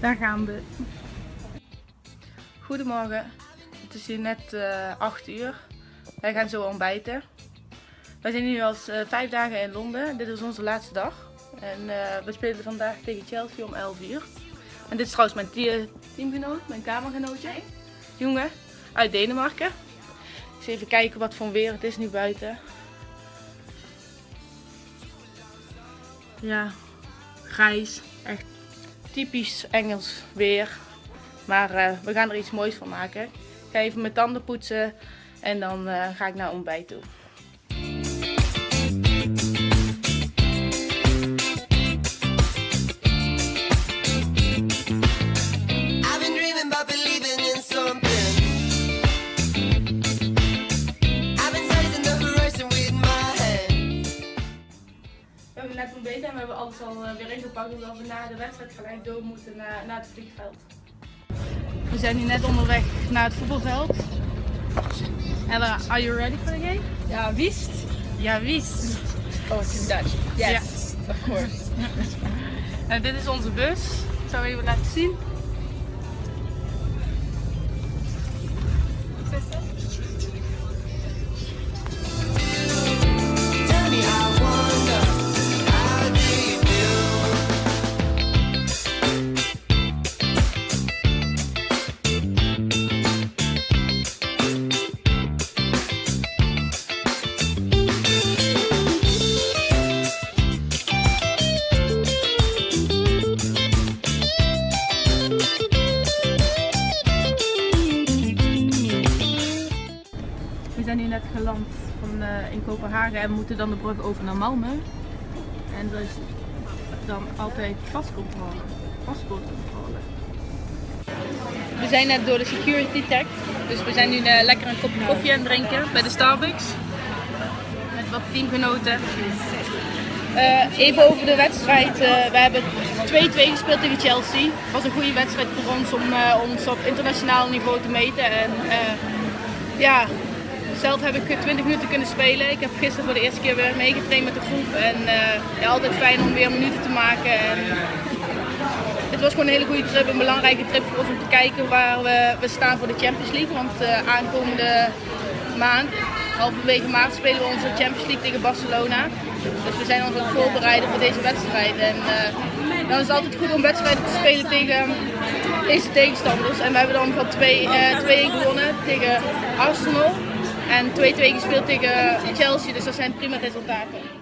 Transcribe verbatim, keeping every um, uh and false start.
Daar gaan we. Goedemorgen, het is hier net uh, acht uur. Wij gaan zo ontbijten. Wij zijn nu al uh, vijf dagen in Londen. Dit is onze laatste dag. En uh, we spelen vandaag tegen Chelsea om elf uur. En dit is trouwens mijn teamgenoot, mijn kamergenootje. Jongen uit Denemarken. Dus even kijken wat voor weer het is nu buiten. Ja, grijs. Echt typisch Engels weer. Maar uh, we gaan er iets moois van maken. Ik ga even mijn tanden poetsen en dan uh, ga ik naar ontbijt toe. We hebben net ontbeten en we hebben alles al weer ingepakt omdat we na de wedstrijd gelijk door moeten naar, naar het vliegveld. We zijn nu net onderweg naar het voetbalveld. Ella, are you ready for the game? Ja, wist. Ja, wist. Oh, it's in Dutch. Yes, yeah. Of course. En dit is onze bus. Ik zal even laten zien. We zijn nu net geland van, uh, in Kopenhagen en we moeten dan de brug over naar Malmö. En er is dan altijd pascontrole, paspoortcontrole. We zijn net door de security check, dus we zijn nu uh, lekker een kopje koffie aan het drinken bij de Starbucks. Met wat teamgenoten. Uh, even over de wedstrijd. Uh, we hebben twee-twee gespeeld tegen Chelsea. Het was een goede wedstrijd voor ons om uh, ons op internationaal niveau te meten. En, uh, ja, zelf heb ik twintig minuten kunnen spelen. Ik heb gisteren voor de eerste keer weer meegetraind met de groep. En uh, ja, altijd fijn om weer minuten te maken. En het was gewoon een hele goede trip, een belangrijke trip voor ons om te kijken waar we, we staan voor de Champions League. Want uh, aankomende maand, halverwege maart, spelen we onze Champions League tegen Barcelona. Dus we zijn ons aan het voorbereiden voor deze wedstrijd. En uh, dan is het altijd goed om wedstrijden te spelen tegen deze tegenstanders. En we hebben dan van twee-een gewonnen tegen Arsenal. En twee-twee gespeeld tegen Chelsea, dus dat zijn prima resultaten.